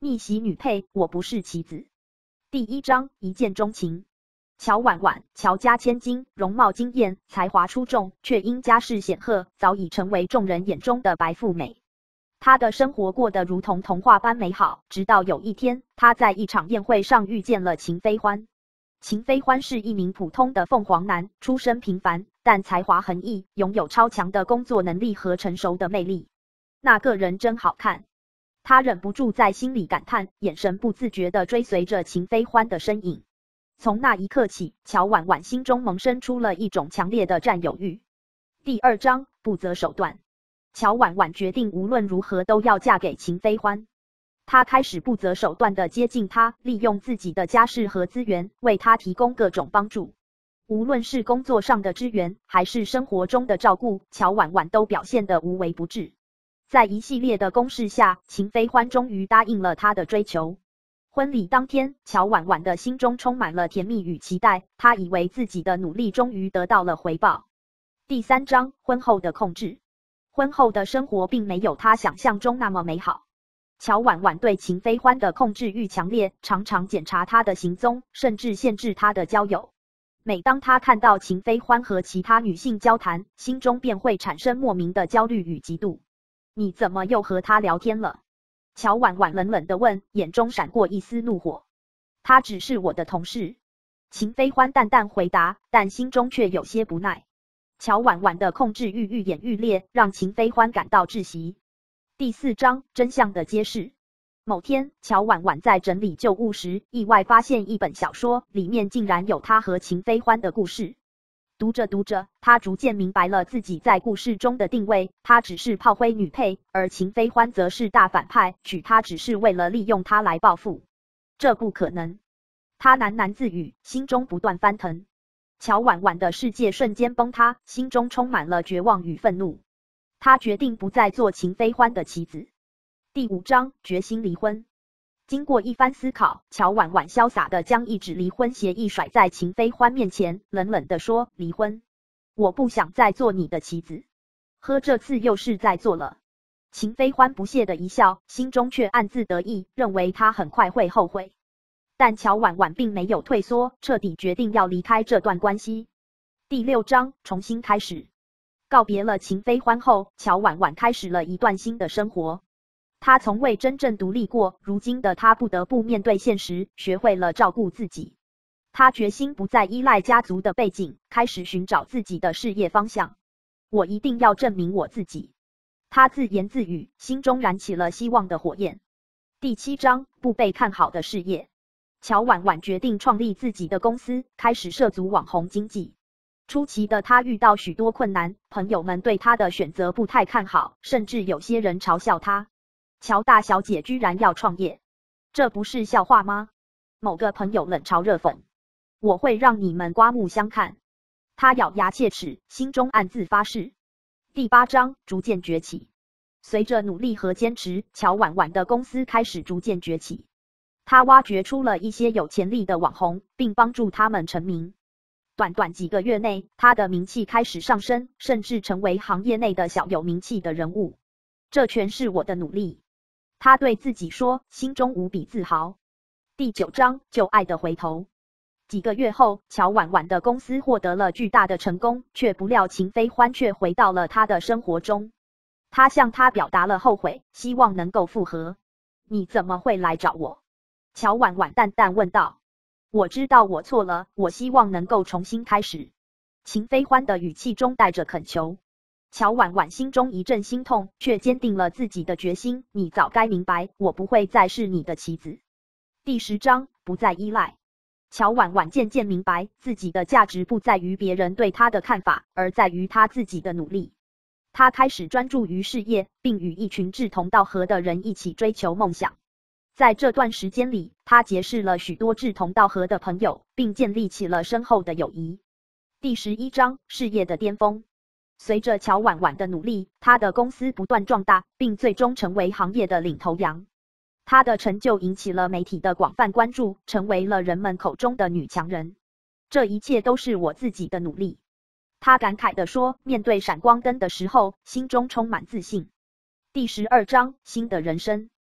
逆袭女配，我不是棋子。第1章一见钟情。乔婉婉，乔家千金，容貌惊艳，才华出众，却因家世显赫，早已成为众人眼中的白富美。她的生活过得如同童话般美好，直到有一天，她在一场宴会上遇见了秦飞欢。秦飞欢是一名普通的凤凰男，出身平凡，但才华横溢，拥有超强的工作能力和成熟的魅力。那个人真好看。他忍不住在心里感叹，眼神不自觉地追随着秦飞欢的身影。从那一刻起，乔婉婉心中萌生出了一种强烈的占有欲。第2章不择手段。乔婉婉决定无论如何都要嫁给秦飞欢。她开始不择手段地接近他，利用自己的家世和资源，为他提供各种帮助。无论是工作上的支援，还是生活中的照顾，乔婉婉都表现得无微不至。在一系列的攻势下，秦飞欢终于答应了他的追求。婚礼当天，乔婉婉的心中充满了甜蜜与期待，她以为自己的努力终于得到了回报。第3章婚后的控制。婚后的生活并没有她想象中那么美好。乔婉婉对秦飞欢的控制欲强烈，常常检查他的行踪，甚至限制他的交友。每当她看到秦飞欢和其他女性交谈，心中便会产生莫名的焦虑与嫉妒。你怎么又和他聊天了？乔婉婉冷冷地问，眼中闪过一丝怒火。他只是我的同事。秦飞欢淡淡回答，但心中却有些不耐。乔婉婉的控制欲愈演愈烈，让秦飞欢感到窒息。第4章真相的揭示。某天，乔婉婉在整理旧物时，意外发现一本小说，里面竟然有她和秦飞欢的故事。读着读着，她逐渐明白了自己在故事中的定位，她只是炮灰女配，而秦飞欢则是大反派，娶她只是为了利用她来报复。这不可能。她喃喃自语，心中不断翻腾。乔婉婉的世界瞬间崩塌，心中充满了绝望与愤怒。她决定不再做秦飞欢的棋子。第5章决心离婚。经过一番思考，乔婉婉潇洒地将一纸离婚协议甩在秦飞欢面前，冷冷地说：离婚？我不想再做你的棋子。呵，这次又是在做了。秦飞欢不屑地一笑，心中却暗自得意，认为他很快会后悔。但乔婉婉并没有退缩，彻底决定要离开这段关系。第6章重新开始。告别了秦飞欢后，乔婉婉开始了一段新的生活。她从未真正独立过，如今的她不得不面对现实，学会了照顾自己。她决心不再依赖家族的背景，开始寻找自己的事业方向。我一定要证明我自己。她自言自语，心中燃起了希望的火焰。第7章不被看好的事业。乔婉婉决定创立自己的公司，开始涉足网红经济。初期的她遇到许多困难，朋友们对她的选择不太看好，甚至有些人嘲笑她。乔大小姐居然要创业，这不是笑话吗？某个朋友冷嘲热讽，我会让你们刮目相看。她咬牙切齿，心中暗自发誓。第8章逐渐崛起。随着努力和坚持，乔婉婉的公司开始逐渐崛起。她挖掘出了一些有潜力的网红，并帮助他们成名。短短几个月内，她的名气开始上升，甚至成为行业内的小有名气的人物。这全是我的努力。他对自己说，心中无比自豪。第9章旧爱的回头。几个月后，乔婉婉的公司获得了巨大的成功，却不料秦飞欢却回到了她的生活中。他向她表达了后悔，希望能够复合。你怎么会来找我？乔婉婉淡淡问道。我知道我错了，我希望能够重新开始。秦飞欢的语气中带着恳求。乔婉婉心中一阵心痛，却坚定了自己的决心。你早该明白，我不会再是你的棋子。第10章不再依赖。乔婉婉渐渐明白，自己的价值不在于别人对她的看法，而在于她自己的努力。她开始专注于事业，并与一群志同道合的人一起追求梦想。在这段时间里，她结识了许多志同道合的朋友，并建立起了深厚的友谊。第11章事业的巅峰。随着乔婉婉的努力，她的公司不断壮大，并最终成为行业的领头羊。她的成就引起了媒体的广泛关注，成为了人们口中的女强人。这一切都是我自己的努力。她感慨地说，面对闪光灯的时候，心中充满自信。第12章新的人生。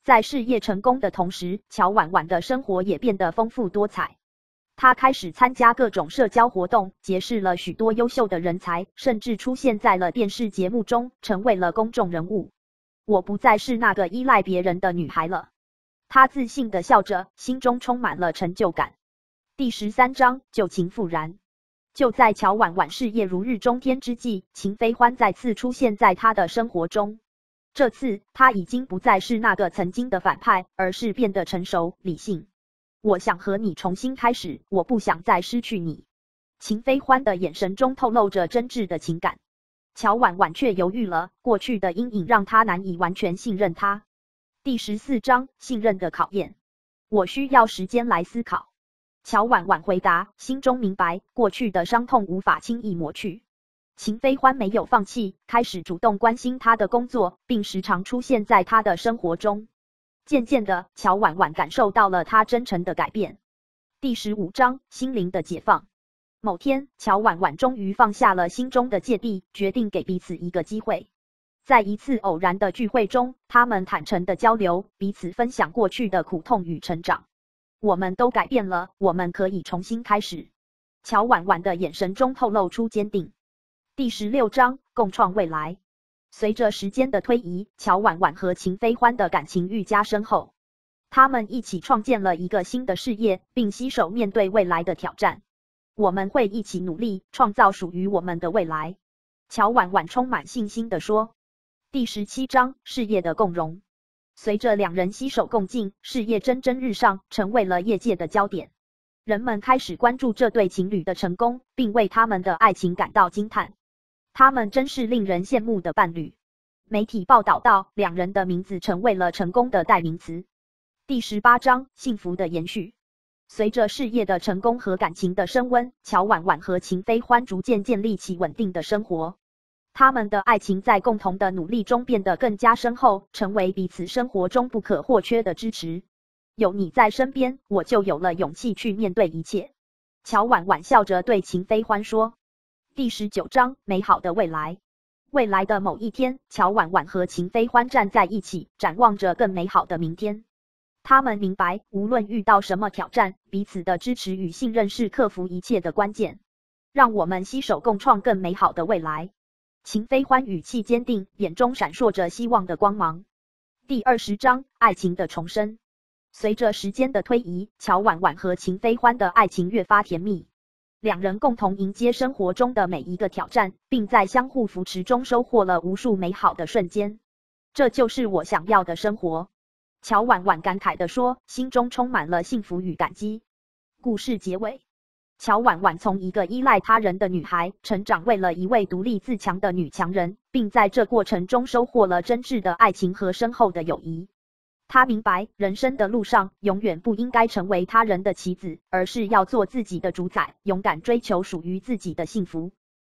在事业成功的同时，乔婉婉的生活也变得丰富多彩。她开始参加各种社交活动，结识了许多优秀的人才，甚至出现在了电视节目中，成为了公众人物。我不再是那个依赖别人的女孩了。她自信地笑着，心中充满了成就感。第13章旧情复燃。就在乔婉婉事业如日中天之际，秦飞欢再次出现在她的生活中。这次他已经不再是那个曾经的反派，而是变得成熟理性。我想和你重新开始，我不想再失去你。秦飞欢的眼神中透露着真挚的情感。乔婉婉却犹豫了，过去的阴影让她难以完全信任他。第14章信任的考验。我需要时间来思考。乔婉婉回答，心中明白过去的伤痛无法轻易抹去。秦飞欢没有放弃，开始主动关心他的工作，并时常出现在他的生活中。渐渐的，乔婉婉感受到了他真诚的改变。第15章心灵的解放。某天，乔婉婉终于放下了心中的芥蒂，决定给彼此一个机会。在一次偶然的聚会中，他们坦诚地交流，彼此分享过去的苦痛与成长。我们都改变了，我们可以重新开始。乔婉婉的眼神中透露出坚定。第16章共创未来。随着时间的推移，乔婉婉和秦飞欢的感情愈加深厚。他们一起创建了一个新的事业，并携手面对未来的挑战。我们会一起努力，创造属于我们的未来。乔婉婉充满信心地说。第17章事业的共荣。随着两人携手共进，事业蒸蒸日上，成为了业界的焦点。人们开始关注这对情侣的成功，并为他们的爱情感到惊叹。他们真是令人羡慕的伴侣。媒体报道到，两人的名字成为了成功的代名词。第18章幸福的延续。随着事业的成功和感情的升温，乔婉婉和秦飞欢逐渐建立起稳定的生活。他们的爱情在共同的努力中变得更加深厚，成为彼此生活中不可或缺的支持。有你在身边，我就有了勇气去面对一切。乔婉婉笑着对秦飞欢说。第19章美好的未来。未来的某一天，乔婉婉和秦飞欢站在一起，展望着更美好的明天。他们明白，无论遇到什么挑战，彼此的支持与信任是克服一切的关键。让我们携手共创更美好的未来。秦飞欢语气坚定，眼中闪烁着希望的光芒。第20章爱情的重生。随着时间的推移，乔婉婉和秦飞欢的爱情越发甜蜜。两人共同迎接生活中的每一个挑战，并在相互扶持中收获了无数美好的瞬间。这就是我想要的生活。乔婉婉感慨地说，心中充满了幸福与感激。故事结尾。乔婉婉从一个依赖他人的女孩，成长为了一位独立自强的女强人，并在这过程中收获了真挚的爱情和深厚的友谊。她明白，人生的路上永远不应该成为他人的棋子，而是要做自己的主宰，勇敢追求属于自己的幸福。